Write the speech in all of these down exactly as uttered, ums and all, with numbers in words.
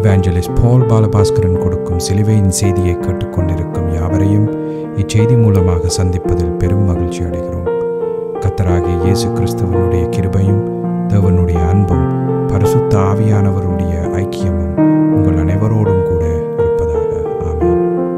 இவாஞ்சலிஸ்ட் பால் பாலபாஸ்கரன் கொடுக்கும் சிலுவையின் செய்தியை கேட்டுக்கொண்டிருக்கும் யாவரையும் இச்செய்தி மூலமாக சந்திப்பதில் பெரும் மகிழ்ச்சி அடைகிறோம். கர்த்தராகிய இயேசு கிறிஸ்துவனுடைய கிருபையும் தேவனுடைய அன்பும் பரிசுத்த ஆவியானவருடைய ஐக்கியமும் உங்கள் அனைவரோடும் கூட இருப்பதாக. ஆமென்.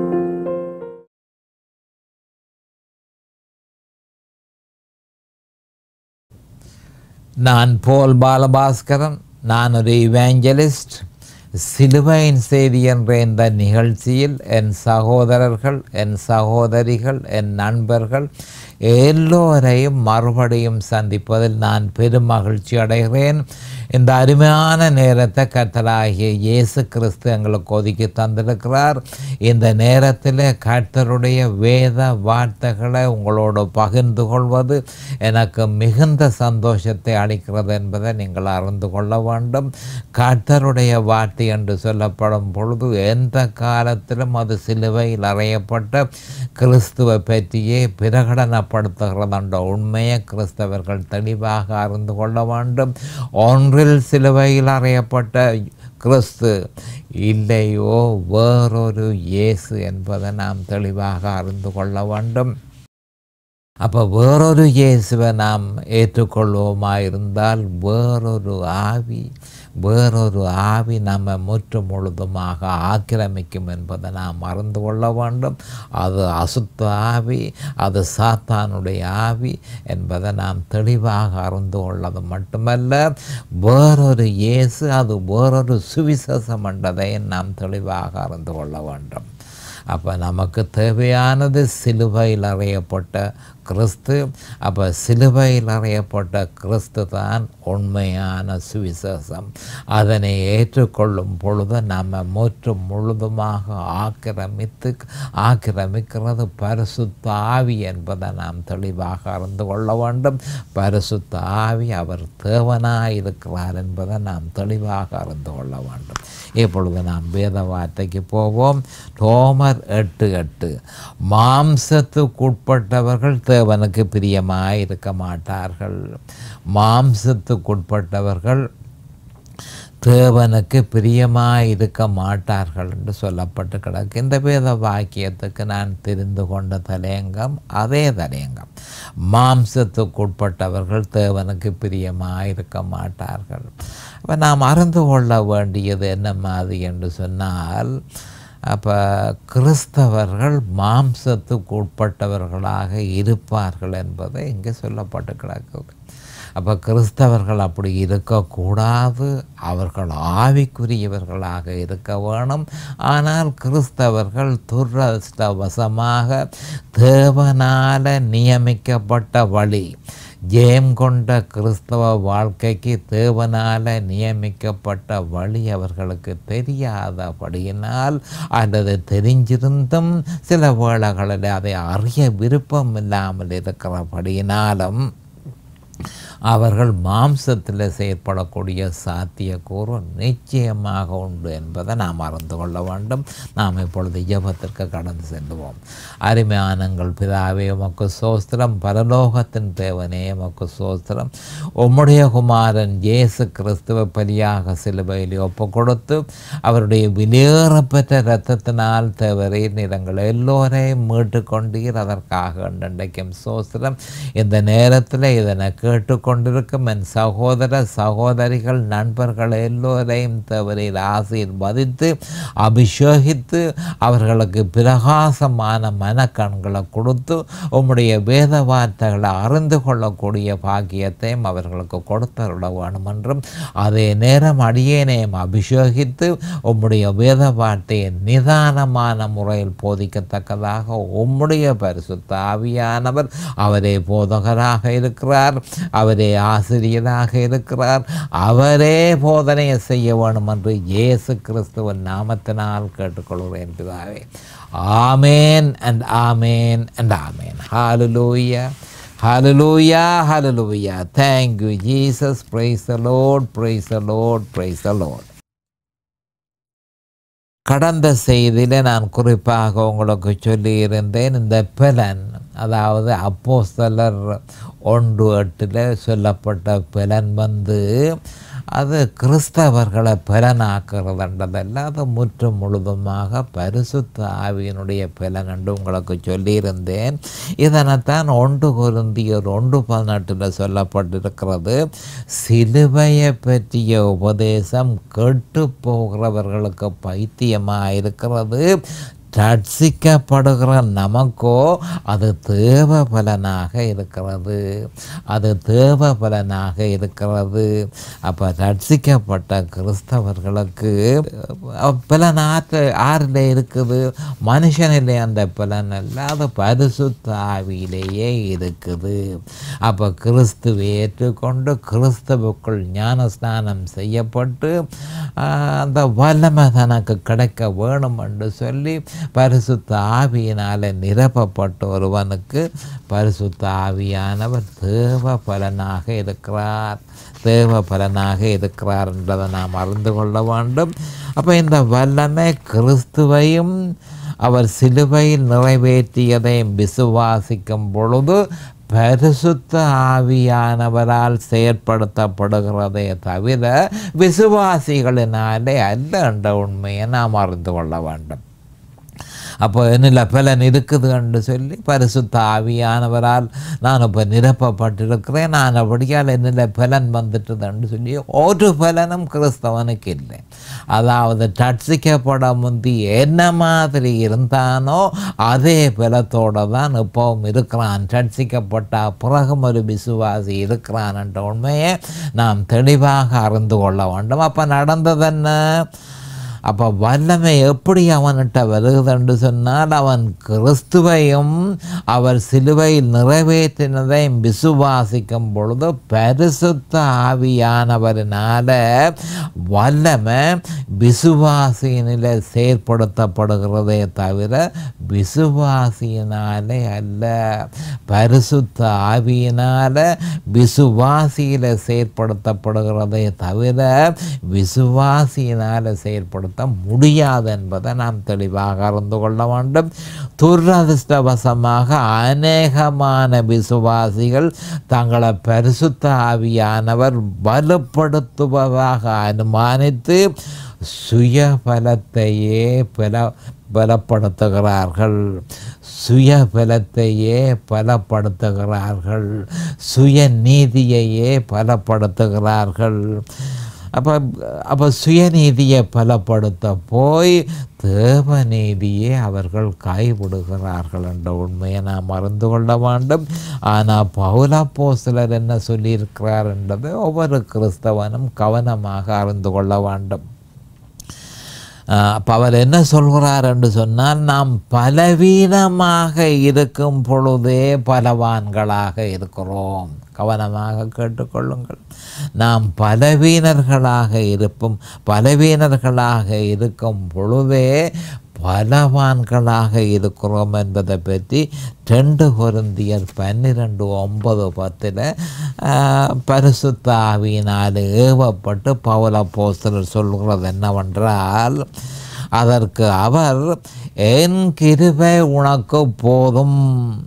நான் பால் பாலபாஸ்கரன். நான் ஒரு இவாஞ்சலிஸ்ட். சிலுவையின் செய்தி என்ற இந்த நிகழ்ச்சியில் என் சகோதரர்கள், என் சகோதரிகள், என் நண்பர்கள் எல்லோரையும் மறுபடியும் சந்திப்பதில் நான் பெரும் மகிழ்ச்சி அடைகிறேன். இந்த அருமையான நேரத்தை கர்த்தராகிய இயேசு கிறிஸ்து எங்களுக்கு ஒதுக்கி தந்திருக்கிறார். இந்த நேரத்தில் கர்த்தருடைய வேத வார்த்தைகளை உங்களோடு பகிர்ந்து கொள்வது எனக்கு மிகுந்த சந்தோஷத்தை அளிக்கிறது என்பதை நீங்கள் அறிந்து கொள்ள வேண்டும். கர்த்தருடைய வார்த்தை என்று சொல்லப்படும் பொழுது எந்த காலத்திலும் அது சிலுவையில் அறையப்பட்ட கிறிஸ்துவை பற்றியே பிரகடனப்படுத்துகிறது என்ற உண்மையை கிறிஸ்தவர்கள் தெளிவாக அறிந்து கொள்ள வேண்டும். ஒன்றில் சிலுவையில் அறையப்பட்ட கிறிஸ்து இல்லையோ வேறொரு இயேசு என்பதை நாம் தெளிவாக அறிந்து கொள்ள வேண்டும். அப்போ வேறொரு இயேசுவை நாம் ஏற்றுக்கொள்வோமா இருந்தால் வேறொரு ஆவி வேறொரு ஆவி நம்ம முற்று முழுதுமாக ஆக்கிரமிக்கும் என்பதை நாம் மறந்து கொள்ள வேண்டும். அது அசுத்த ஆவி, அது சாத்தானுடைய ஆவி என்பதை நாம் தெளிவாக அறிந்து கொள்ளது மட்டுமல்ல, வேறொரு இயேசு அது வேறொரு சுவிசேஷம் என்றதை நாம் தெளிவாக அறிந்து கொள்ள வேண்டும். அப்போ நமக்கு தேவையானது சிலுவையில் அறையப்பட்ட கிறிஸ்து. அப்போ சிலுவையில் அறையப்பட்ட கிறிஸ்து தான் உண்மையான சுவிசேஷம். அதனை ஏற்றுக்கொள்ளும் பொழுது நம்ம முற்று முழுதுமாக ஆக்கிரமித்து ஆக்கிரமிக்கிறது பரிசுத்த ஆவி என்பதை நாம் தெளிவாக அறிந்து கொள்ள வேண்டும். பரிசுத்த ஆவி அவர் தேவனாய் இருக்கிறார் என்பதை நாம் தெளிவாக அறிந்து கொள்ள வேண்டும். இப்பொழுது நாம் வேத வார்த்தைக்கு போவோம். ரோமர் எட்டு எட்டு மாம்சத்துக்குட்பட்டவர்கள் தேவனுக்கு பிரியமாய் இருக்க மாட்டார்கள். மாம்சத்துக்குட்பட்டவர்கள் தேவனுக்கு பிரியமாய் இருக்க மாட்டார்கள் என்று சொல்லப்பட்டு கிடக்கு. இந்த வேத வாக்கியத்துக்கு நான் தெரிந்து கொண்ட தலையங்கம் அதே தலையங்கம். மாம்சத்துக்குட்பட்டவர்கள் தேவனுக்கு பிரியமாய் இருக்க மாட்டார்கள். அப்போ நாம் அறிந்து கொள்ள வேண்டியது என்ன மாதிரி என்று சொன்னால், அப்போ கிறிஸ்தவர்கள் மாம்சத்துக்கு உட்பட்டவர்களாக இருப்பார்கள் என்பதை இங்கே சொல்லப்பட்டு கிடக்குது. அப்போ கிறிஸ்தவர்கள் அப்படி இருக்கக்கூடாது, அவர்கள் ஆவிக்குரியவர்களாக இருக்க வேணும். ஆனால் கிறிஸ்தவர்கள் துரதிர்ஷ்டவசமாக தேவனால் நியமிக்கப்பட்ட வழி, ஜெயம் கொண்ட கிறிஸ்தவ வாழ்க்கைக்கு தேவனால் நியமிக்கப்பட்ட வழி அவர்களுக்கு தெரியாதபடியினால் அல்லது தெரிஞ்சிருந்தும் சில வேளைகளில் அதை அறிய விருப்பம் இல்லாமல் இருக்கிறபடியினாலும் அவர்கள் மாம்சத்தில் செயற்படக்கூடிய சாத்தியக்கூறு நிச்சயமாக உண்டு என்பதை நாம் அறிந்து கொள்ள வேண்டும். நாம் இப்பொழுது ஜெபத்திற்கு கடந்து செல்வோம். அருமையானங்கள் பிதாவே, உமக்கு சோஸ்திரம். பரலோகத்தின் தேவனே, உமக்கு சோஸ்திரம். உம்முடைய குமாரன் இயேசு கிறிஸ்துவ பலியாக சிலுவையில் ஒப்பு கொடுத்து அவருடைய விலையேறப்பெற்ற இரத்தத்தினால் தேவரீர் நிறங்கள் எல்லோரையும் மீட்டு கொண்டீர். அதற்காக இன்றைக்கும் சோஸ்திரம். இந்த நேரத்தில் இதனை கேட்டுக்கொண்டு கொண்டிருக்கும் என் சகோதர சகோதரிகள் நண்பர்கள் எல்லோரையும் தவறில் ஆசீர்வதித்து அபிஷேகித்து அவர்களுக்கு பிரகாசமான மனக்கண்களை கொடுத்து உம்முடைய வேத வார்த்தைகளை அறிந்து கொள்ளக்கூடிய பாக்கியத்தையும் அவர்களுக்கு கொடுத்தருள வேண்டும் என்றும், அதே நேரம் அடியேனையும் அபிஷேகித்து உம்முடைய வேத வார்த்தையை நிதானமான முறையில் போதிக்கத்தக்கதாக உம்முடைய பரிசுத்த ஆவியானவர் அவரே போதகராக இருக்கிறார், அவரே ஆசிரியராக இருக்கிறார், அவரே போதனையை செய்ய வேண்டும் என்று இயேசு கிறிஸ்துவின் நாமத்தினால் கேட்டுக்கொள்கிறேன் பிதாவே. Amen and amen and amen. Hallelujah, hallelujah, hallelujah. Thank you Jesus. Praise the Lord, praise the Lord, praise the Lord. கடந்த செய்தியில் நான் குறிப்பாக உங்களுக்கு சொல்லியிருந்தேன், இந்த பலன், அதாவது அப்போஸ்தலர் ஒன்று எட்டில் சொல்லப்பட்ட பலன் வந்து அது கிறிஸ்தவர்களை பலனாக்குறதுன்றதல்ல, அது முற்றும் முழுதுமாக பரிசுத்த ஆவியினுடைய பலன் என்று உங்களுக்கு சொல்லியிருந்தேன். இதனைத்தான் ஒன்று கொரிந்தியர் ஒன்று பதினெட்டில் சொல்லப்பட்டிருக்கிறது. சிலுவையை பற்றிய உபதேசம் கெட்டு போகிறவர்களுக்கு பைத்தியமாக இருக்கிறது, ரட்சிக்கப்படுகிற நமக்கோ அது தேவ பலனாக இருக்கிறது, அது தேவ பலனாக இருக்கிறது. அப்போ ரட்சிக்கப்பட்ட கிறிஸ்தவர்களுக்கு பலன் ஆற்ற ஆறில் இருக்குது, மனுஷனிலே அந்த பலன் அல்ல, அது பரிசுத்த ஆவியிலேயே இருக்குது. அப்போ கிறிஸ்துவை ஏற்றுக்கொண்டு கிறிஸ்துவுக்குள் ஞான ஸ்நானம் செய்யப்பட்டு அந்த வல்லமை தனக்கு கிடைக்க வேணும் என்று சொல்லி பரிசுத்த ஆவியினால் நிரப்பப்பட்ட ஒருவனுக்கு பரிசுத்த ஆவியானவர் தேவ பலனாக இருக்கிறார், தேவ பலனாக இருக்கிறார் என்றதை நாம் அறிந்து கொள்ள வேண்டும். அப்போ இந்த வல்லமை கிறிஸ்துவையும் அவர் சிலுவையில் நிறைவேற்றியதையும் விசுவாசிக்கும் பொழுது பரிசுத்த ஆவியானவரால் செயற்படுத்தப்படுகிறதே தவிர விசுவாசிகளினாலே அல்ல என்ற உண்மையை நாம் அறிந்து கொள்ள வேண்டும். அப்போ என்னில் பலன் இருக்குது என்று சொல்லி பரிசுத்த ஆவியானவரால் நான் இப்போ நிரப்பப்பட்டிருக்கிறேன், நான் அப்படியால் என்னில் பலன் வந்துட்டுதுன்னு சொல்லி ஒரு பலனும் கிறிஸ்தவனுக்கு இல்லை. அதாவது ரட்சிக்கப்பட முந்தி என்ன மாதிரி இருந்தானோ அதே பலத்தோடு தான் இப்போவும் இருக்கிறான். ரட்சிக்கப்பட்ட பிறகும் ஒரு விசுவாசி இருக்கிறான் என்ற உண்மையை நாம் தெளிவாக அறிந்து கொள்ள வேண்டும். அப்போ நடந்தது என்ன? அப்போ வல்லமை எப்படி அவன்கிட்ட வருகுதுன்னு சொன்னால், அவன் கிறிஸ்துவையும் அவர் சிலுவையில் நிறைவேற்றினதையும் விசுவாசிக்கும் பொழுது பரிசுத்த ஆவியானவரினால வல்லமை விசுவாசியினில் செயற்படுத்தப்படுகிறதே தவிர விசுவாசியினாலே அல்ல. பரிசுத்த ஆவியினால விசுவாசியில் செயற்படுத்தப்படுகிறதே தவிர விசுவாசியினால் செயற்படுத்த முடியாது என்பதை நாம் தெளிவாக அறிந்து கொள்ள வேண்டும். துரதிர்ஷ்டவசமாக அநேகமான விசுவாசிகள் தங்களை பரிசுத்த ஆவியானவர் பலப்படுத்துவதாக அனுமானித்து சுய பலத்தையே பல பலப்படுத்துகிறார்கள் சுய பலத்தையே பலப்படுத்துகிறார்கள் சுய நீதியையே பலப்படுத்துகிறார்கள். அப்போ அப்போ சுயநீதியை பலப்படுத்த போய் தேவநீதியை அவர்கள் கைவிடுகிறார்கள் என்ற உண்மையை நாம் அறிந்து கொள்ள வேண்டும். ஆனால் பவுலப்போஸ்தலர் என்ன சொல்லியிருக்கிறார் என்றதை ஒவ்வொரு கிறிஸ்தவனும் கவனமாக அறிந்து கொள்ள வேண்டும். அப்போ அவர் என்ன சொல்கிறார் என்று சொன்னால், நாம் பலவீனமாக இருக்கும் பொழுதே பலவான்களாக இருக்கிறோம். கவனமாக கேட்டுக்கொள்ளுங்கள். நாம் பலவீனர்களாக இருப்போம் பலவீனர்களாக இருக்கும் பொழுதே பலவான்களாக இருக்கிறோம் என்பதை பற்றி ரெண்டு கொரிந்தியர் பன்னிரெண்டு ஒன்பது பத்தில் பரிசுத்த ஆவியினால் ஏவப்பட்டு பவுலப்போஸ்தலர் சொல்கிறது என்னவென்றால், அதற்கு அவர் என் கிருபை உனக்கு போதும்,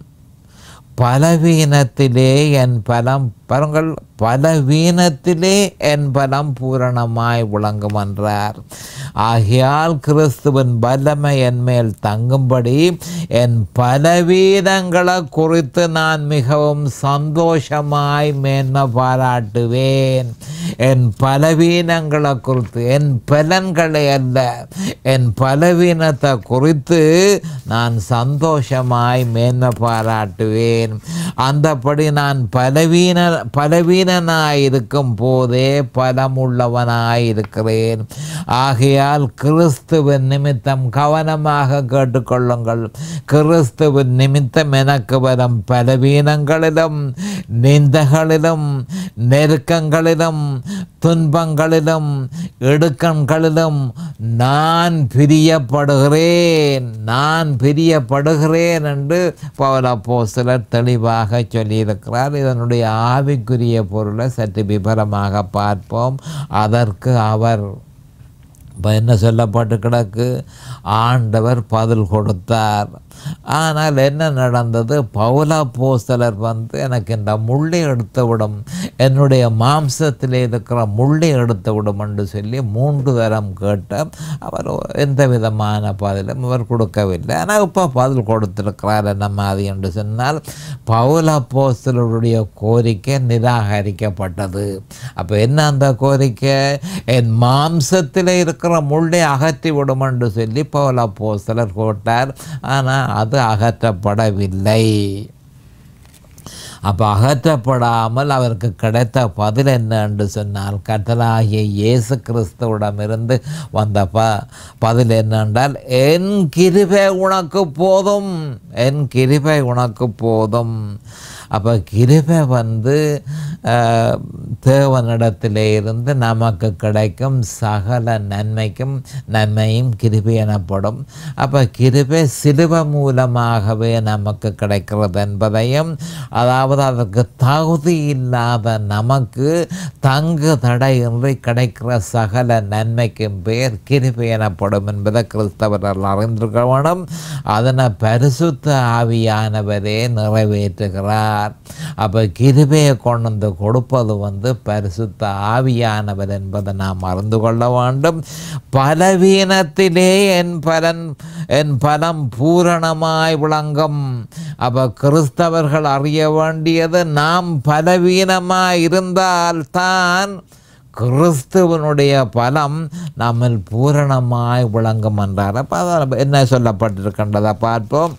பலவீனத்திலே என் பலம் பாருங்கள் பலவீனத்திலே என் பலம் பூரணமாய் விளங்கும் என்றார். ஆகையால் கிறிஸ்துவின் வல்லமை என் மேல் தங்கும்படி என் பலவீனங்களை குறித்து நான் மிகவும் சந்தோஷமாய் மேன்மை பாராட்டுவேன். என் பலவீனங்களை குறித்து, என் பலன்களை அல்ல, என் பலவீனத்தை குறித்து நான் சந்தோஷமாய் மேன்மை பாராட்டுவேன். அந்தபடி நான் பலவீன பலவீனனாயிருக்கும் போதே பலமுள்ளவனாயிருக்கிறேன். ஆகையால் கிறிஸ்துவின் நிமித்தம் கவனமாக கேட்டுக்கொள்ளுங்கள். கிறிஸ்துவின் நிமித்தம் எனக்கு வரும் பலவீனங்களிலும் நிந்தைகளிலும் நெருக்கங்களிலும் துன்பங்களிலும் இடுக்கண்களிலும் நான் பிரியப்படுகிறேன் நான் பிரியப்படுகிறேன் என்று பவுலப்போஸ்தலர் தெளிவாக சொல்லியிருக்கிறார். இதனுடைய ஆவிக்குரிய பொருளை சற்று விபரமாக பார்ப்போம். அதற்கு அவர் இப்போ என்ன சொல்லப்பட்டு கிடக்கு? ஆண்டவர் பதில் கொடுத்தார். ஆனால் என்ன நடந்தது? பவுல் அப்போஸ்தலர் வந்து எனக்கு இந்த முள்ளை எடுத்து விடும், என்னுடைய மாம்சத்தில் இருக்கிற முள்ளை எடுத்து விடும் என்று சொல்லி மூன்று தரம் கேட்ட அவர் எந்த விதமான பதிலும் அவர் கொடுக்கவில்லை. ஆனால் இப்போ பதில் கொடுத்திருக்கிறார் என்ன மாதிரி என்று சொன்னால், பவுல் அப்போஸ்தலருடைய கோரிக்கை நிராகரிக்கப்பட்டது. அப்போ என்ன அந்த கோரிக்கை? என் மாம்சத்தில் இருக்கிற முள்ளை அகற்றி விடும் என்று சொல்லி பவுல் அப்போஸ்தலர் கேட்டார். ஆனால் அது அகற்றப்படவில்லை. அப்போ அகற்றப்படாமல் அவருக்கு கிடைத்த பதில் என்ன என்று சொன்னால், கர்த்தராகிய இயேசு கிறிஸ்துவிடமிருந்து வந்த ப பதில் என்னென்றால், என் கிருபை உனக்கு போதும், என் கிருபை உனக்கு போதும். அப்போ கிருபை வந்து தேவனிடத்திலே இருந்து நமக்கு கிடைக்கும் சகல நன்மைக்கும் நன்மையும் கிருபை எனப்படும். அப்போ கிருபை சிலுவை மூலமாகவே நமக்கு கிடைக்கிறது என்பதையும், அதாவது அதற்கு தகுதி இல்லாத நமக்கு தங்கு தடையின்றி கிடைக்கிற சகல நன்மைக்கும் பெயர் கிருபை எனப்படும் என்பதை கிறிஸ்தவர்கள் அறிந்திருக்க வேண்டும். அதனை பரிசுத்த ஆவியானவரே நிறைவேற்றுகிறார். அப்போ கிருபையை கொண்டு வந்து கொடுப்பது வந்து பரிசுத்த ஆவியானவர் என்பதை நாம் அறிந்து கொள்ள வேண்டும். பலவீனத்திலே என் பலன் என் பலம் பூரணமாய் விளங்கும். அப்போ கிறிஸ்தவர்கள் அறிய வேண்டியது, நாம் பலவீனமாய் இருந்தால்தான் கிறிஸ்துவனுடைய பலம் நம்மில் பூரணமாய் விளங்கும் என்றார். அப்போ அதான் என்ன சொல்லப்பட்டிருக்கின்றதை பார்ப்போம்.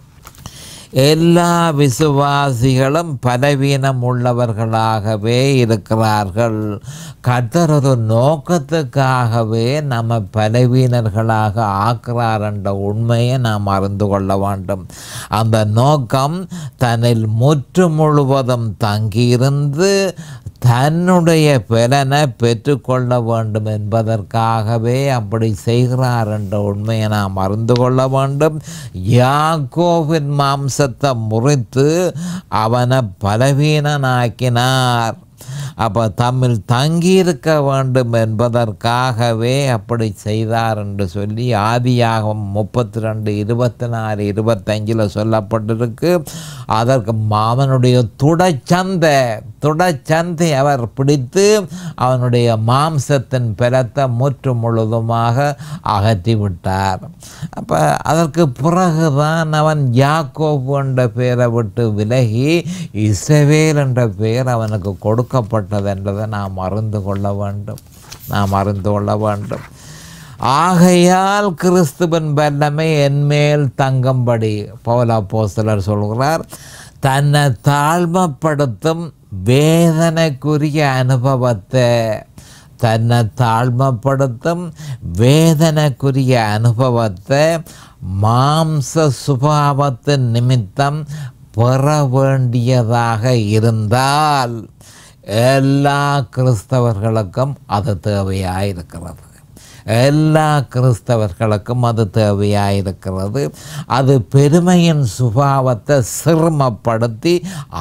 எல்லா விசுவாசிகளும் பலவீனம் உள்ளவர்களாகவே இருக்கிறார்கள். கர்த்தர் ஒரு நோக்கத்துக்காகவே நம்ம பலவீனர்களாக ஆக்கிறார் என்ற உண்மையை நாம் அறிந்து கொள்ள வேண்டும். அந்த நோக்கம் தன்னில் முற்று முழுவதும் தங்கியிருந்து தன்னுடைய பலனை பெற்றுக்கொள்ள வேண்டும் என்பதற்காகவே அப்படி செய்கிறார் என்ற உண்மையை நாம் அறிந்து கொள்ள வேண்டும். யாக்கோபின் மாம்சத்தை முறித்து அவனை பலவீனனாக்கினார். அப்போ தம்மில் தங்கியிருக்க வேண்டும் என்பதற்காகவே அப்படி செய்தார் என்று சொல்லி ஆதியாகமம் முப்பத்தி ரெண்டு இருபத்தி நாலு இருபத்தஞ்சில் சொல்லப்பட்டிருக்கு. அதற்கு அவனுடைய துடைச்சந்தை துடைச்சந்தை அவர் பிடித்து அவனுடைய மாம்சத்தின் பலத்தை முற்று முழுதுமாக அகற்றி விட்டார். அப்போ அதற்கு பிறகுதான் அவன் யாக்கோபு என்ற பெயரை விட்டு விலகி இஸ்ரவேல் என்ற பெயர் அவனுக்கு கொடுக்கப்பட்டது என்பதை நாம் அறிந்து கொள்ள வேண்டும் நாம் அறிந்து கொள்ள வேண்டும். ஆகையால் கிறிஸ்துவின் வல்லமை என்மேல் தங்கும்படி பவுல் அப்போஸ்தலர் சொல்கிறார். தன்னை தாழ்மைப்படுத்தும் வேதனைக்குரிய அனுபவத்தை தன்னை தாழ்மைப்படுத்தும் வேதனைக்குரிய அனுபவத்தை மாம்ச சுபாவத்தின் நிமித்தம் பெற வேண்டியதாக இருந்தால் எல்லா கிறிஸ்தவர்களுக்கும் அது தேவையாயிருக்கிறது. எல்லா கிறிஸ்தவர்களுக்கும் அது தேவையாயிருக்கிறது. அது பெருமையின் சுபாவத்தை சிரமப்படுத்தி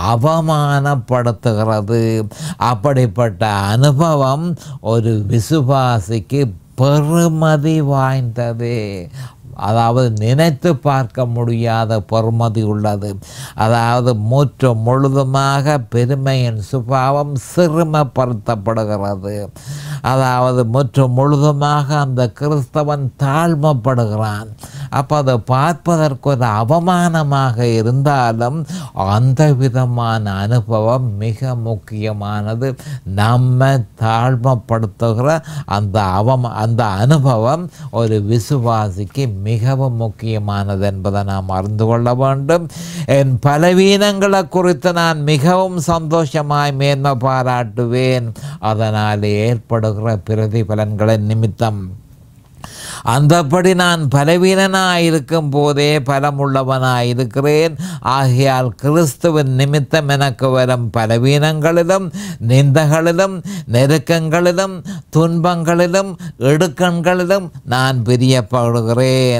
அவமானப்படுத்துகிறது. அப்படிப்பட்ட அனுபவம் ஒரு விசுவாசிக்கு பெருமதி வாய்ந்தது. அதாவது நினைத்து பார்க்க முடியாத பெருமதி உள்ளது. அதாவது முற்று முழுதுமாக பெருமையின் சுபாவம் சிறுமப்படுத்தப்படுகிறது. அதாவது முற்று முழுதுமாக அந்த கிறிஸ்தவன் தாழ்மைப்படுகிறான். அப்போ அதை பார்ப்பதற்கு ஒரு அவமானமாக இருந்தாலும் அந்த விதமான அனுபவம் மிக முக்கியமானது. நம்மை தாழ்மைப்படுத்துகிற அந்த அவம அந்த அனுபவம் ஒரு விசுவாசிக்கு மிகவும் முக்கியமானது என்பதை நாம் அறிந்து கொள்ள வேண்டும். என் பலவீனங்களை குறித்து நான் மிகவும் சந்தோஷமாய் மேன்மை பாராட்டுவேன். அதனால் ஏற்படுகிற பிரதிபலன்களின் நிமித்தம் அந்தபடி நான் பலவீனனாயிருக்கும் போதே பலமுள்ளவனாயிருக்கிறேன். ஆகையால் கிறிஸ்துவின் நிமித்தம் எனக்கு வரும் பலவீனங்களிலும் நிந்தகளிலும் நெருக்கங்களிலும் துன்பங்களிலும் இடுக்கண்களிலும் நான் பிரியப்படுகிறேன்.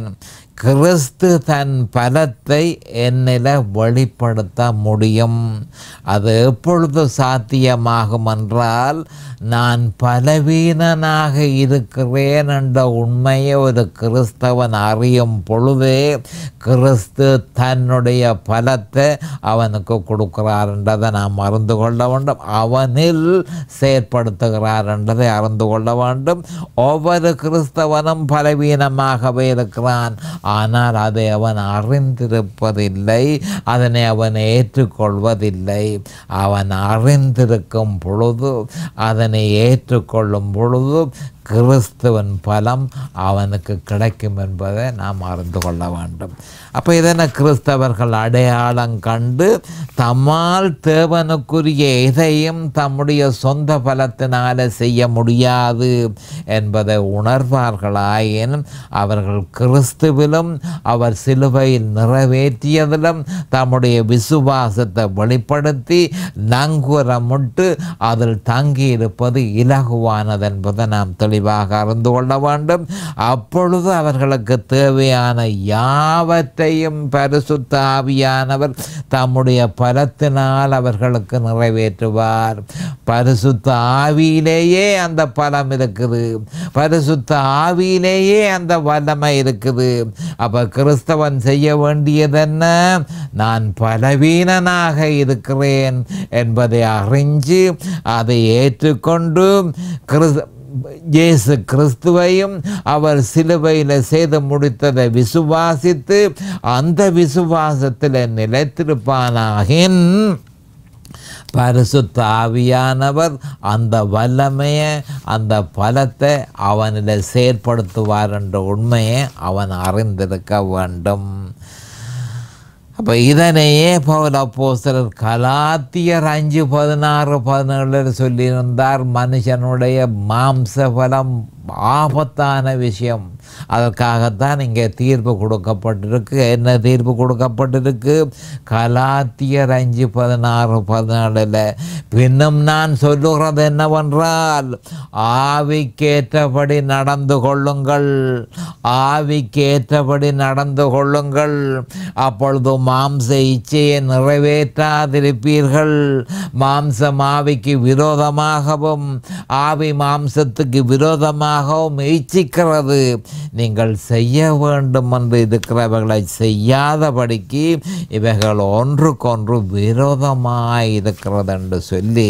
கிறிஸ்து தன் பலத்தை என்னில் வெளிப்படுத்த முடியும். அது எப்பொழுது சாத்தியமாகும் என்றால், நான் பலவீனனாக இருக்கிறேன் என்ற உண்மையை ஒரு கிறிஸ்தவன் அறியும் பொழுதே கிறிஸ்து தன்னுடைய பலத்தை அவனுக்கு கொடுக்கிறார் என்றதை நாம் அறிந்து கொள்ள வேண்டும். அவனில் செயற்படுத்துகிறார் என்றதை அறிந்து கொள்ள வேண்டும். ஒவ்வொரு கிறிஸ்தவனும் பலவீனமாகவே இருக்கிறான். ஆனால் அதை அவன் அறிந்திருப்பதில்லை, அதனை அவன் ஏற்றுக்கொள்வதில்லை. அவன் அறிந்திருக்கும் பொழுது, அதனை ஏற்றுக்கொள்ளும் பொழுது கிறிஸ்துவின் பலம் அவனுக்கு கிடைக்கும் என்பதை நாம் அறிந்து கொள்ள வேண்டும். அப்போ இதனை கிறிஸ்தவர்கள் அடையாளம் கண்டு தம்மால் தேவனுக்குரிய எதையும் தம்முடைய சொந்த பலத்தினால செய்ய முடியாது என்பதை உணர்வார்களாயின் அவர்கள் கிறிஸ்துவிலும் அவர் சிலுவையில் நிறைவேற்றியதிலும் தம்முடைய விசுவாசத்தை வெளிப்படுத்தி நங்கூரமிட்டு அதில் தங்கியிருப்பது இலகுவானது என்பதை நாம் தெளிவாக அறிந்து கொள்ள வேண்டும். அப்பொழுது அவர்களுக்கு தேவையான யாவற்றையும் பரிசுத்த ஆவியானவர் தம்முடைய பலத்தினால் அவர்களுக்கு நிறைவேற்றுவார். பரிசுத்த ஆவியிலேயே அந்த பலம் இருக்குது, பரிசுத்த ஆவியிலேயே அந்த வல்லமை இருக்குது. அப்ப கிறிஸ்தவன் செய்ய வேண்டியதென்ன? நான் பலவீனனாக இருக்கிறேன் என்பதை அறிஞ்சு அதை ஏற்றுக்கொண்டு கிறிஸ்த இயேசு கிறிஸ்துவையும் அவர் சிலுவையில் செய்து முடித்ததை விசுவாசித்து அந்த விசுவாசத்தில் நிலைத்திருப்பானாகின் பரிசுத்த ஆவியானவர் அந்த வல்லமையை அந்த பலத்தை அவனில் செயற்படுத்துவார் என்ற உண்மையை அவன் அறிந்திருக்க வேண்டும். அப்போ இதனையே பவுல் அப்போஸ்தலர் கலாத்தியர் அஞ்சு பதினாறு பதினேழில் சொல்லியிருந்தார். மனுஷனுடைய மாம்ச பலம் ஆபத்தான விஷயம். அதற்காகத்தான் இங்கே தீர்ப்பு கொடுக்கப்பட்டிருக்கு. என்ன தீர்ப்பு கொடுக்கப்பட்டிருக்கு? கலாத்தியர் அஞ்சு பதினாறு பதினாலில் பின்னும் நான் சொல்லுகிறது என்னவென்றால், ஆவிக்கேற்றபடி நடந்து கொள்ளுங்கள், ஆவிக்கேற்றபடி நடந்து கொள்ளுங்கள், அப்பொழுது மாம்ச இச்சையை நிறைவேற்றாதிருப்பீர்கள். மாம்சம் ஆவிக்கு விரோதமாகவும் ஆவி மாம்சத்துக்கு விரோதமாகவும் இச்சிக்கிறது. நீங்கள் செய்ய வேண்டும் என்று இருக்கிறவர்களை செய்யாதபடிக்கு இவைகள் ஒன்றுக்கொன்று விரோதமாய் இருக்கிறது என்று சொல்லி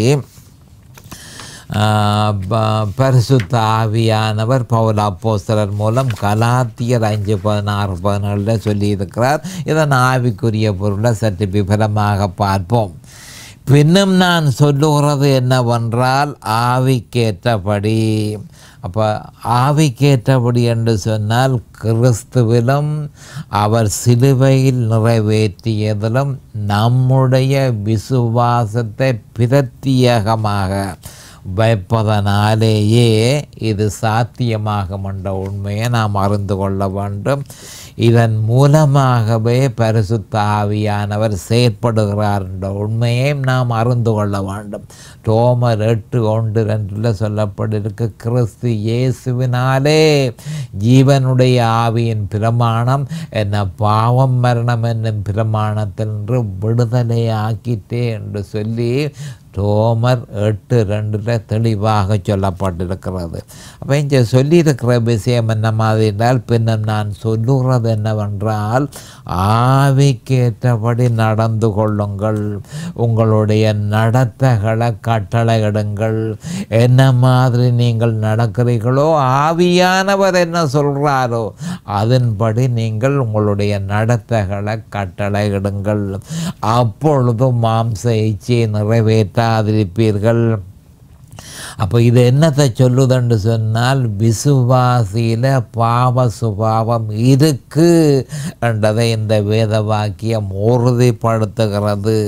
பரிசுத்த ஆவியானவர் பவுல் அப்போஸ்தலர் மூலம் கலாத்தியர் அஞ்சு பதினாறு பதினேழில் சொல்லியிருக்கிறார். இதன் ஆவிக்குரிய பொருளை சற்று விபரமாக பார்ப்போம். பின்னும் நான் சொல்லுகிறது என்னவென்றால், ஆவிக்கேற்றபடி. அப்போ ஆவிக்கேற்றபடி என்று சொன்னால் கிறிஸ்துவிலும் அவர் சிலுவையில் நிறைவேற்றியதிலும் நம்முடைய விசுவாசத்தை பிரத்தியேகமாக வைப்பதனாலேயே இது சாத்தியமாகும் என்ற உண்மையை நாம் அறிந்து கொள்ள வேண்டும். இதன் மூலமாகவே பரிசுத்த ஆவியானவர் செயற்படுகிறார் என்ற உண்மையை நாம் அறிந்து கொள்ள வேண்டும். ரோமர் எட்டு ஒன்று ரெண்டில் சொல்லப்பட்டிருக்கு, கிறிஸ்து இயேசுவினாலே ஜீவனுடைய ஆவியின் பிரமாணம் என்ன பாவம் மரணம் என்னும் பிரமாணத்தின்று விடுதலை ஆக்கிட்டே என்று சொல்லி ரோமர் எட்டு ரெண்டில் தெளிவாக சொல்லப்பட்டிருக்கிறது. அப்போ இங்கே சொல்லியிருக்கிற விஷயம் என்ன மாதிரி என்றால், பின்னும் நான் சொல்லுகிறது என்னவென்றால், ஆவிக்கேற்றபடி நடந்து கொள்ளுங்கள், உங்களுடைய நடத்தைகளை கட்டளையிடுங்கள். என்ன மாதிரி நீங்கள் நடக்கிறீர்களோ ஆவியானவர் என்ன சொல்கிறாரோ அதன்படி நீங்கள் உங்களுடைய நடத்தைகளை கட்டளையிடுங்கள். அப்பொழுது மாம்ச இச்சையை நிறைவேற்ற இருப்பீர்கள். அப்போ இது என்னத்தை சொல்லுதுன்னு சொன்னால், விசுவாசியில் பாவ சுபாவம் இருக்கு என்றதை இந்த வேத வாக்கியம் உறுதிப்படுத்துகிறது.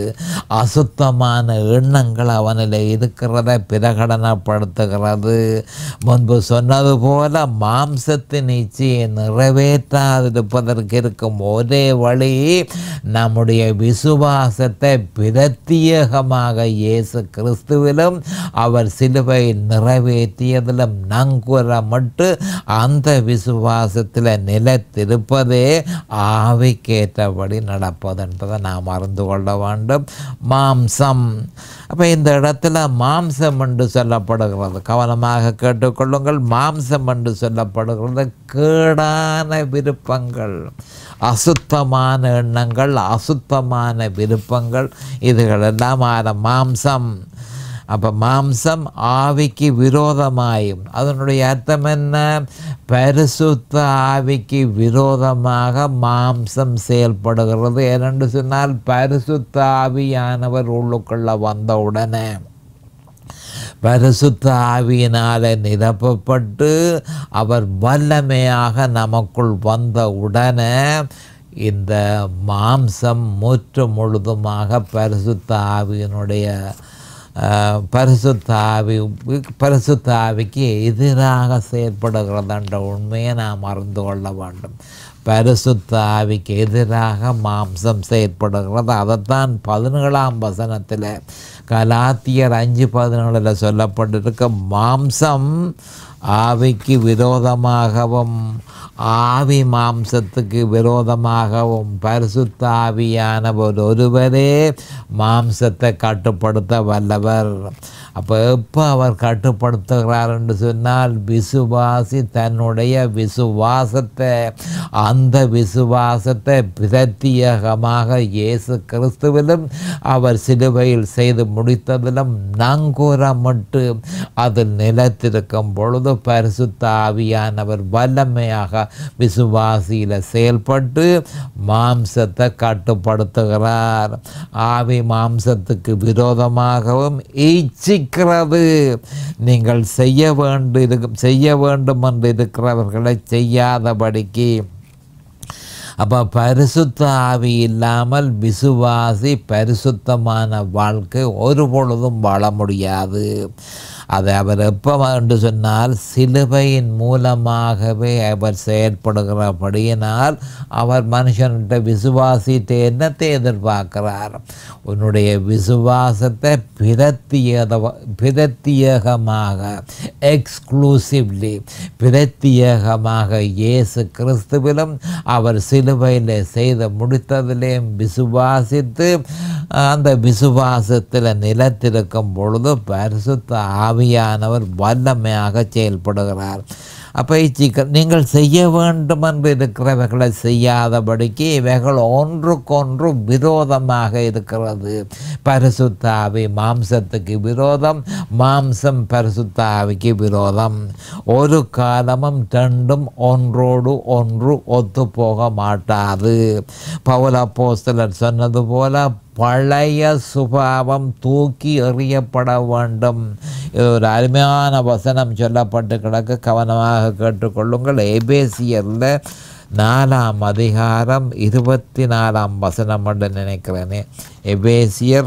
அசுத்தமான எண்ணங்கள் அவனில் இருக்கிறத பிரகடனப்படுத்துகிறது. முன்பு சொன்னது போல மாம்சத்தின் இச்சையை நிறைவேற்றாதிருப்பதற்கு இருக்கும் ஒரே வழி நம்முடைய விசுவாசத்தை பிரத்தியேகமாக இயேசு கிறிஸ்துவிலும் அவர் சிலுவையில் நிறைவேற்றியதிலும் நங்கூரமிட்டு அந்த விசுவாசத்தில் நிலைத்திருப்பதே ஆவிக்கேற்றபடி நடப்பது என்பதை நாம் அறிந்து கொள்ள வேண்டும். மாம்சம், அப்போ இந்த இடத்துல மாம்சம் என்று சொல்லப்படுகிறது, கவனமாக கேட்டுக்கொள்ளுங்கள். மாம்சம் என்று சொல்லப்படுகிறது கேடான விருப்பங்கள், அசுத்தமான எண்ணங்கள், அசுத்தமான விருப்பங்கள், இதுகளெல்லாம் ஆன மாம்சம். அப்போ மாம்சம் ஆவிக்கு விரோதமாயும், அதனுடைய அர்த்தம் என்ன? பரிசுத்த ஆவிக்கு விரோதமாக மாம்சம் செயல்படுகிறது. ஏனென்று சொன்னால் பரிசுத்த ஆவியானவர் உள்ளுக்குள்ள வந்தவுடனே, பரிசுத்த ஆவியினால் நிரப்பப்பட்டு அவர் வல்லமையாக நமக்குள் வந்த உடனே இந்த மாம்சம் முற்று முழுதுமாக பரிசுத்த ஆவியினுடைய பரிசுத்த ஆவி பரிசுத்த ஆவிக்கு எதிராக செயல்படுகிறது என்ற உண்மையை நாம் அறிந்து கொள்ள வேண்டும். பரிசுத்த ஆவிக்கு எதிராக மாம்சம் செயற்படுகிறது. அதைத்தான் பதினேழாம் வசனத்தில் கலாத்தியர் அஞ்சு பதினேழில் சொல்லப்பட்டிருக்க, மாம்சம் ஆவிக்கு விரோதமாகவும் ஆவி மாம்சத்துக்கு விரோதமாகவும் பரிசுத்த ஆவியானவர் ஒருவரே மாம்சத்தை கட்டுப்படுத்த வல்லவர். அப்போ எப்போ அவர் கட்டுப்படுத்துகிறார் என்று சொன்னால், விசுவாசி தன்னுடைய விசுவாசத்தை, அந்த விசுவாசத்தை பிரத்தியேகமாக இயேசு கிறிஸ்துவிலும் அவர் சிலுவையில் செய்து முடித்ததிலும் நங்கூரமிட்டு அதில் நிலைத்திருக்கும் பொழுது பரிசுத்த ஆவியானவர் வல்லமையாக விசுவாசியில் செயல்பட்டு மாம்சத்தை கட்டுப்படுத்துகிறார். ஆவி மாம்சத்துக்கு விரோதமாகவும் இச்சிக்கிறது. நீங்கள் செய்ய வேண்டும் செய்ய வேண்டும் என்று இருக்கிறவர்களை செய்யாதபடிக்கு. அப்போ பரிசுத்த ஆவி இல்லாமல் விசுவாசி பரிசுத்தமான வாழ்க்கை ஒரு பொழுதும் வாழ முடியாது. அதை அவர் எப்போ என்று சொன்னால், சிலுவையின் மூலமாகவே அவர் செயல்படுகிறபடியினால் அவர் மனுஷன்கிட்ட விசுவாசிட்டு என்னத்தை எதிர்பார்க்கிறார்? உன்னுடைய விசுவாசத்தை பிரத்தியேக பிரத்தியேகமாக எக்ஸ்க்ளூசிவ்லி பிரத்தியேகமாக இயேசு கிறிஸ்துவிலும் அவர் சிலுவையில் செய்து முடித்ததிலேயும் விசுவாசித்து அந்த விசுவாசத்தில் நிலைத்திருக்கும் பொழுது பரிசுத்த ஆவியானவர் வல்லமையாக செயல்படுகிறார். அப்போ இச்சிக்க நீங்கள் செய்ய வேண்டும் என்று இருக்கிறவைகளை செய்யாதபடிக்கு இவைகள் ஒன்றுக்கொன்று விரோதமாக இருக்கிறது. பரிசுத்த ஆவி மாம்சத்துக்கு விரோதம், மாம்சம் பரிசுத்த ஆவிக்கு விரோதம். ஒரு காலமும் ரெண்டும் ஒன்றோடு ஒன்று ஒத்து போக மாட்டாது. பவுல் அப்போஸ்தலர் சொன்னது போல பழைய சுபாவம் தூக்கி எறியப்பட வேண்டும். இது ஒரு அருமையான வசனம் சொல்லப்பட்டு கிடக்க, கவனமாக கேட்டுக்கொள்ளுங்கள். எபேசியரில் நாலாம் அதிகாரம் இருபத்தி நாலாம் வசனம் என்று நினைக்கிறேனே. எபேசியர்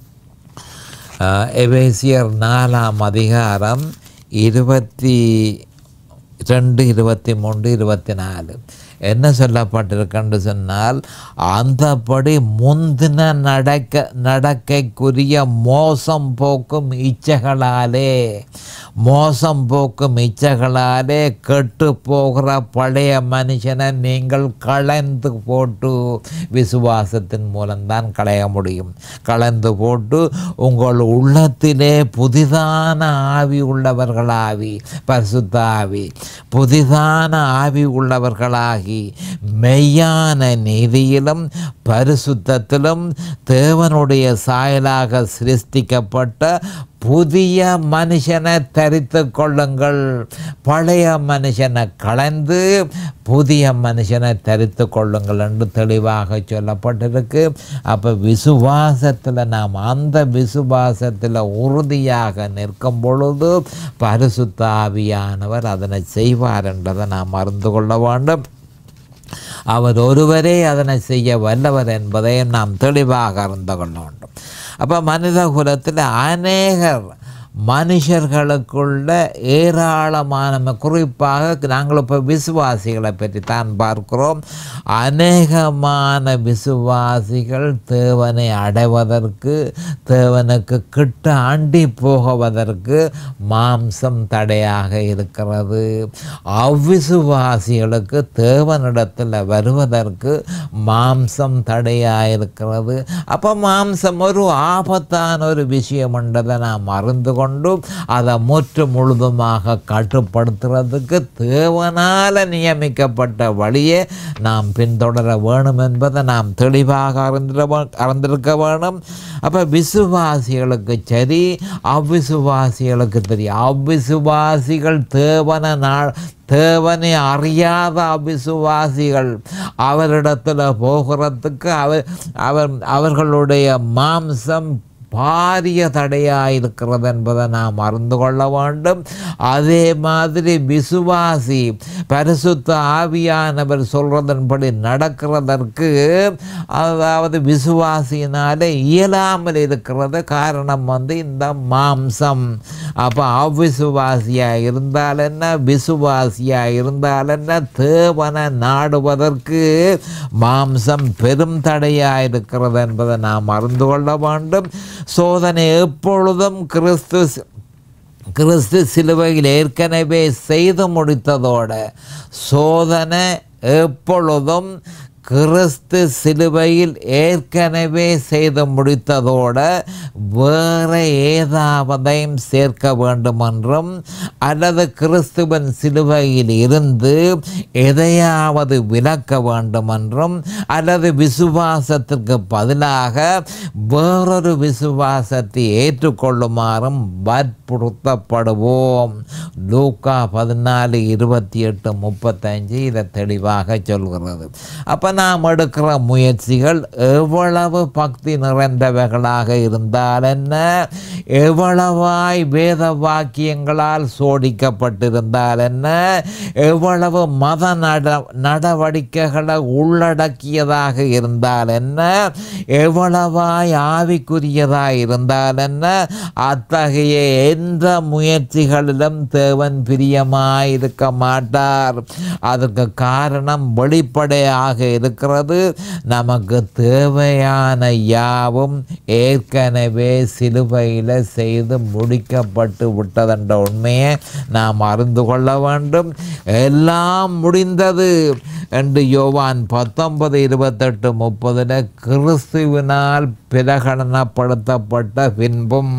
எபேசியர் நாலாம் அதிகாரம் இருபத்தி ரெண்டு இருபத்தி மூன்று இருபத்தி நாலு என்ன சொல்லப்பட்டிருக்கென்று சொன்னால், அந்தபடி முந்தின நடக்க நடக்கைக்குரிய மோசம் போக்கும் இச்சைகளாலே மோசம் போக்கும் இச்சைகளாலே கெட்டு போகிற பழைய மனுஷனை நீங்கள் களைந்து போட்டு, விசுவாசத்தின் மூலம்தான் களைய முடியும், களைந்து போட்டு உங்கள் உள்ளத்திலே புதிதான ஆவி உள்ளவர்களாவி, பரிசுத்த ஆவி புதிதான ஆவி உள்ளவர்களாகி மெய்யான நீதியிலும் பரிசுத்தத்திலும் தேவனுடைய சாயலாக சிருஷ்டிக்கப்பட்ட புதிய மனுஷனை தரித்து கொள்ளுங்கள். பழைய மனுஷனை களைந்து புதிய மனுஷனை தரித்து கொள்ளுங்கள் என்று தெளிவாக சொல்லப்பட்டிருக்கு. அப்போ விசுவாசத்தில் நாம் அந்த விசுவாசத்தில் உறுதியாக நிற்கும் பொழுது பரிசுத்த ஆவியானவர் அதனை செய்வார் என்றதை நாம் அறிந்து கொள்ள வேண்டும். அவர் ஒருவரே அதனை செய்ய வல்லவர் என்பதை நாம் தெளிவாக அறிந்து கொள்ள வேண்டும். அப்போ மனித குலத்தில் அநேகர் மனுஷர்களுக்குள்ள ஏராளமான, குறிப்பாக நாங்கள் இப்போ விசுவாசிகளை பற்றி தான் பார்க்கிறோம். அநேகமான விசுவாசிகள் தேவனை அடைவதற்கு, தேவனுக்கு கிட்ட அண்டி போகுவதற்கு மாம்சம் தடையாக இருக்கிறது. அவ்விசுவாசிகளுக்கு தேவனிடத்தில் வருவதற்கு மாம்சம் தடையாக இருக்கிறது. அப்போ மாம்சம் ஒரு ஆபத்தான ஒரு விஷயம் என்றதை நாம் அறிந்து கொண்டு அதை முற்று முழுதுமாக கட்டுப்படுத்துறதுக்கு தேவனால் நியமிக்கப்பட்ட வழியை நாம் பின்தொடர வேணும் என்பதை நாம் தெளிவாக அறிந்திர அறிந்திருக்க வேணும். அப்போ விசுவாசிகளுக்கு சரி, அவ்விசுவாசிகளுக்கு தெரியும். அவ்விசுவாசிகள் தேவன நா தேவனை அறியாத அவிசுவாசிகள் அவரிடத்தில் போகிறதுக்கு அவர் அவர் அவர்களுடைய மாம்சம் பாரிய தடையாக இருக்கிறது என்பதை நாம் அறிந்து கொள்ள வேண்டும். அதே மாதிரி விசுவாசி பரிசுத்த ஆவியானவர் சொல்றதன்படி நடக்கிறதற்கு, அதாவது விசுவாசியினாலே இயலாமல் இருக்கிறது காரணம் வந்து இந்த மாம்சம். அப்போ அவ்விசுவாசியாக இருந்தால் என்ன, விசுவாசியாக இருந்தால் என்ன, தேவனை நாடுவதற்கு மாம்சம் பெரும் தடையாக இருக்கிறது என்பதை நாம் அறிந்து கொள்ள வேண்டும். சோதனை எப்பொழுதும் கிறிஸ்து கிறிஸ்து சிலுவையில் ஏற்கனவே செய்து முடித்ததோட, சோதனை எப்பொழுதும் கிறிஸ்து சிலுவையில் ஏற்கனவே செய்து முடித்ததோட வேறு ஏதாவதையும் சேர்க்க வேண்டுமென்றும், அல்லது கிறிஸ்துவின் சிலுவையில் இருந்து எதையாவது விலக்க வேண்டுமென்றும், அல்லது விசுவாசத்திற்கு பதிலாக வேறொரு விசுவாசத்தை ஏற்றுக்கொள்ளுமாறும் வற்புறுத்தப்படுவோம். லூக்கா பதினாலு இருபத்தி எட்டு முப்பத்தஞ்சு இதை தெளிவாக சொல்கிறது. அப்போ நாம் எடுக்கிற முயற்சிகள் எவ்வளவு பக்தி நிறைந்தவைகளாக இருந்தால் என்ன, எவ்வளவாய் வேத வாக்கியங்களால் சோடிக்கப்பட்டிருந்தால் என்ன, எவ்வளவு மத நட நடவடிக்கைகளை உள்ளடக்கியதாக இருந்தால் என்ன, எவ்வளவாய் ஆவிக்குரியதாக இருந்தால் என்ன, அத்தகைய எந்த முயற்சிகளிலும் தேவன் பிரியமாயிருக்க மாட்டார். அதற்கு காரணம் வெளிப்படையாக இருக்கிறது. நமக்கு தேவையான யாவும் ஏற்கனவே சிலுவையில் செய்து முடிக்கப்பட்டு விட்டதென்ற உண்மையை நாம் அறிந்து கொள்ள வேண்டும். எல்லாம் முடிந்தது என்று யோவான் பத்தொன்பது இருபத்தெட்டு முப்பதில் கிறிஸ்துவினால் பிரகடனப்படுத்தப்பட்ட பின்பும்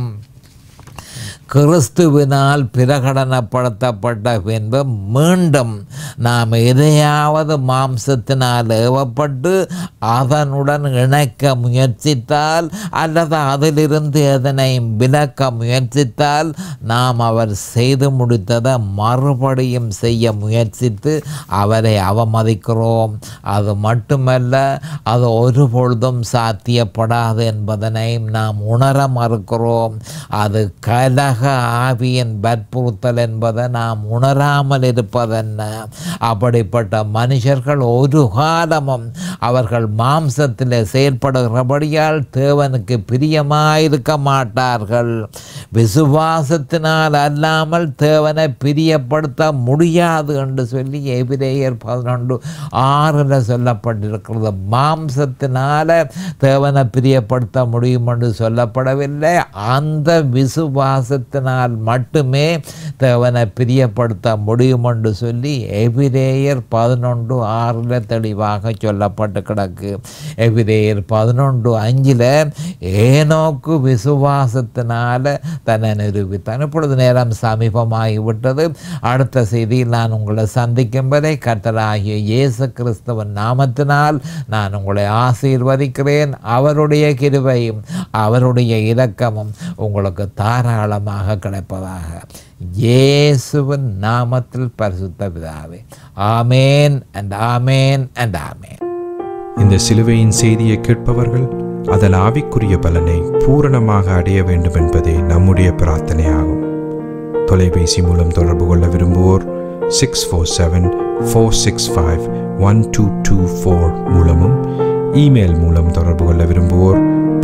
கிறிஸ்துவினால் பிரகடனப்படுத்தப்பட்ட பின்பு மீண்டும் நாம் எதையாவது மாம்சத்தினால் ஏவப்பட்டு அதனுடன் இணைக்க முயற்சித்தால், அல்லது அதிலிருந்து எதனை விலக்க முயற்சித்தால், நாம் அவர் செய்து முடித்ததை மறுபடியும் செய்ய முயற்சித்து அவரை அவமதிக்கிறோம். அது மட்டுமல்ல, அது ஒருபொழுதும் சாத்தியப்படாது என்பதனை நாம் உணர மறுக்கிறோம். அது கலக ஆவியின் வற்புறுத்தல் என்பதை நாம் உணராமல் இருப்பதென்ன. அப்படிப்பட்ட மனுஷர்கள் ஒரு காலமும் அவர்கள் மாம்சத்தில் செயல்படுகிறபடியால் தேவனுக்கு பிரியமாயிருக்க மாட்டார்கள். விசுவாசத்தினால் அல்லாமல் தேவனை பிரியப்படுத்த முடியாது என்று சொல்லி எபிரேயர் பதினொன்று ஆறில் சொல்லப்பட்டிருக்கிறது. மாம்சத்தினால தேவனை பிரியப்படுத்த முடியும் என்று சொல்லப்படவில்லை. அந்த விசுவாச மட்டுமே தேவனை பிரியப்படுத்த முடியும் என்று சொல்லி எபிரேயர் பதினொன்று ஆறில் தெளிவாக சொல்லப்பட்டு கிடக்கு. எபிரேயர் பதினொன்று அஞ்சில் ஏனோக்கு விசுவாசத்தினால தன்னை நிரூபித்தான். இப்பொழுது நேரம் சமீபமாகிவிட்டது. அடுத்த செய்தியில் நான் உங்களை சந்திக்கும் வரை கர்த்தராகிய இயேசு கிறிஸ்துவின் நாமத்தினால் நான் உங்களை ஆசீர்வதிக்கிறேன். அவருடைய கிருபையும் அவருடைய இரக்கமும் உங்களுக்கு தாராளமாக கிடைப்பதாக இயேசுவின் நாமத்தில் பரிசுத்த பிதாவே. Amen and amen and amen. இந்த சிலுவையின் செய்தியை கேட்பவர்கள் அதன் ஆவிக்குரிய பலனை பூரணமாக அடைய வேண்டும் என்பதே நம்முடைய பிரார்த்தனையாகும். தொலைபேசி மூலம் தொடர்பு கொள்ள விரும்புவோர் six four seven four six five one two two four மூலமும், இமெயில் மூலம் தொடர்பு கொள்ள விரும்புவோர்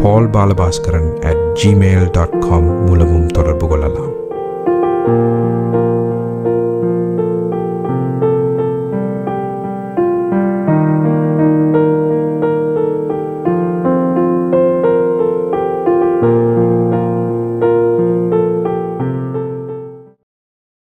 Paul Balabaskaran at Gmail dot com மூலமும் தொடர்பு கொள்ளலாம்.